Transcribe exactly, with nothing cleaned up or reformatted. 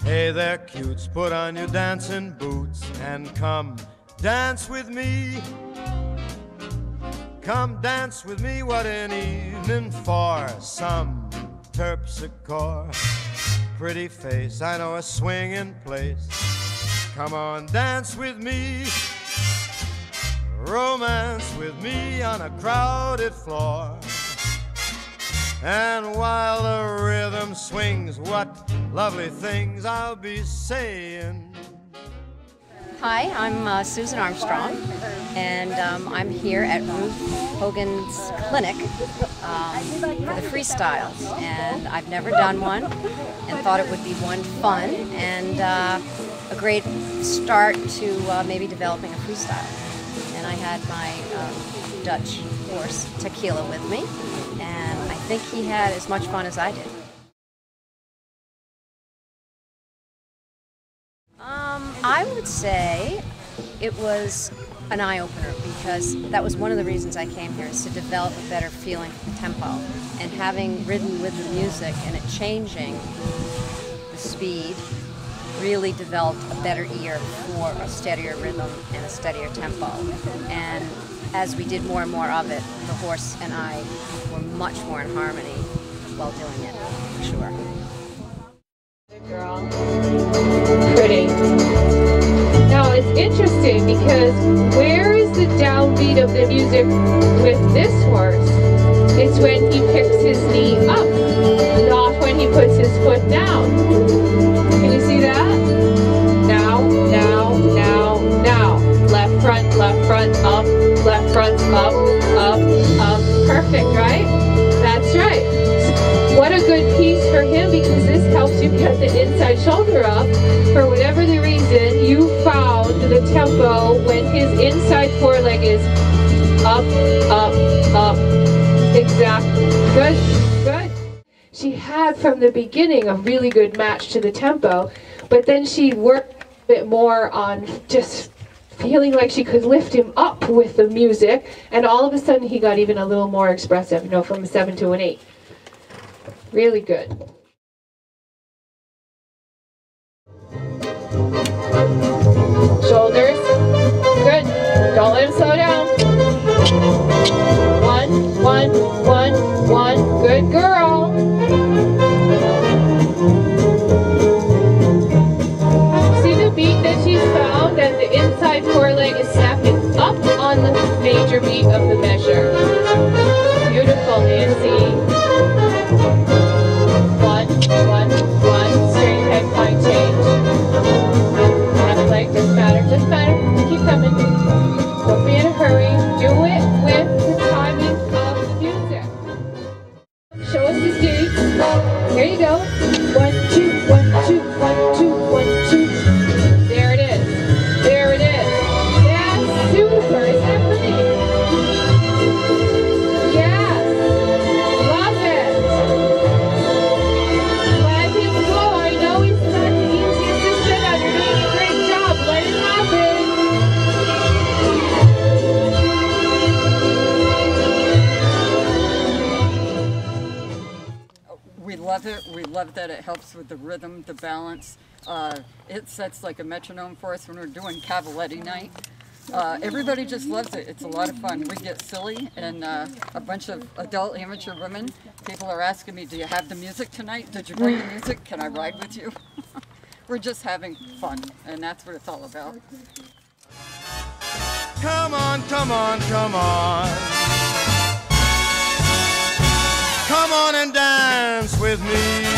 Hey there, cutes, put on your dancing boots and come dance with me. Come dance with me, what an evening for some terpsichore. Pretty face, I know a swinging place. Come on, dance with me. Romance with me on a crowded floor. And while the rhythm swings, what lovely things I'll be saying. Hi, I'm uh, Susan Armstrong, and um, I'm here at Ruth Hogan's clinic um, for the freestyles. And I've never done one, and thought it would be one fun and uh, a great start to uh, maybe developing a freestyle. And I had my um, Dutch horse Tequila with me, and I think he had as much fun as I did. Um, I would say it was an eye-opener, because that was one of the reasons I came here, is to develop a better feeling for the tempo. And having ridden with the music and it changing the speed, really developed a better ear for a steadier rhythm and a steadier tempo. And as we did more and more of it, the horse and I were much more in harmony while doing it, for sure. Good girl. Pretty. Now it's interesting, because where is the downbeat of the music with this horse? It's when he picks his knee up, not when he puts his foot down. Can you see that? Now, now, now, now. Left front, left front, up, left front, up, up, up. Perfect, right? That's right. What a good piece for him, because this helps you get the inside shoulder up. For whatever the reason, you found the tempo when his inside foreleg is up, up, up. Exactly. Good, good. She had from the beginning a really good match to the tempo, but then she worked a bit more on just feeling like she could lift him up with the music, and all of a sudden he got even a little more expressive, you know, from a seven to an eight. Really good. Shoulders. Good. Don't let him slow down. One, one, one, one. Good girl. See the beat that she's found, and the inside foreleg is snapping up on the major beat of the measure. Beautiful, Nancy. One, one, one, straight ahead, fine change. Left leg, doesn't matter, doesn't matter, keep coming. Don't be in a hurry, do it with the timing of the music. Show us the stage. Here you go. One, two, one, two, one, two, one, two. There it is, there it is. That's super, is that pretty? We love it. We love that it helps with the rhythm, the balance. Uh, it sets like a metronome for us when we're doing Cavaletti night. Uh, everybody just loves it. It's a lot of fun. We get silly, and uh, a bunch of adult amateur women, people are asking me, do you have the music tonight? Did you bring the music? Can I ride with you? We're just having fun, and that's what it's all about. Come on, come on, come on. Come on and dance with me.